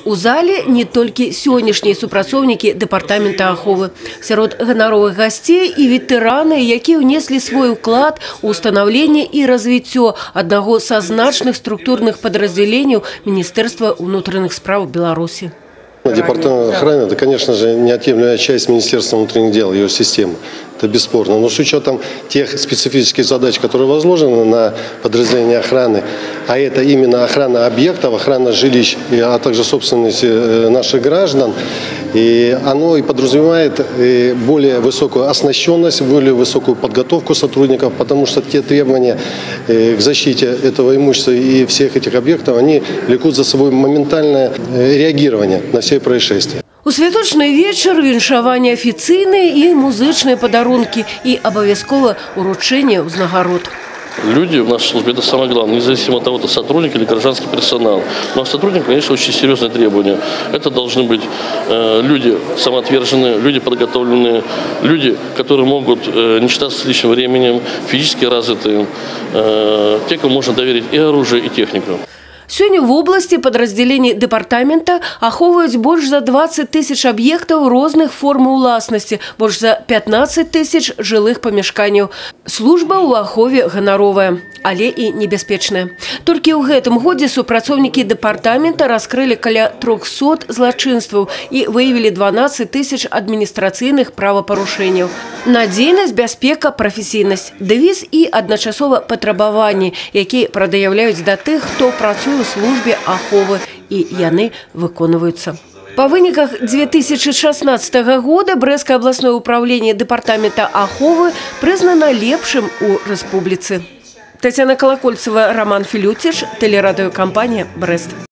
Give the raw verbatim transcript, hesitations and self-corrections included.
У зале не толькі сённяшнія супрацоўнікі дэпартамента аховы. Сярод ганаровых гасцей і ветэраны, якія ўнеслі свой уклад у станаўленне і развіццё аднаго са значных структурных падраздзяленняў Міністэрства ўнутраных спраў Беларусі. Департамент охраны – это, конечно же, неотъемлемая часть Министерства внутренних дел, ее системы. Это бесспорно. Но с учетом тех специфических задач, которые возложены на подразделение охраны, а это именно охрана объектов, охрана жилищ, а также собственности наших граждан, и оно и подразумевает более высокую оснащенность, более высокую подготовку сотрудников, потому что те требования к защите этого имущества и всех этих объектов, они влекут за собой моментальное реагирование на все происшествия. У святочны вечар віншаванне афіцыйныя і музычныя падарункі і абавязкова уручэнне ўзнагарод. Люди в нашей службе – это самое главное, независимо от того, это сотрудник или гражданский персонал. Но сотрудник, конечно, очень серьезные требования. Это должны быть э, люди самоотверженные, люди подготовленные, люди, которые могут э, не считаться с личным временем, физически развитые, э, те, кому можно доверить и оружие, и технику. Сегодня в области подразделений департамента аховывают больше за двадцать тысяч объектов разных форм уласности, больше за пятнадцать тысяч жилых помешканий. Служба у ахове гоноровая, але и небеспечная. Только в этом году супрацовники департамента раскрыли каля трёхсот злочинств и выявили двенадцать тысяч административных правопорушений. Надейность, бяспека, профессийность, девиз и одночасово потребования, які продаяўляюць до тех, кто працуе у службе аховы, и яны выконваюцца. По выніках две тысячи шестнадцатого года Брестское областное управление департамента аховы признано лепшим у республицы. Татьяна Колокольцева, Роман Филютиш, телерадиокомпания «Брест».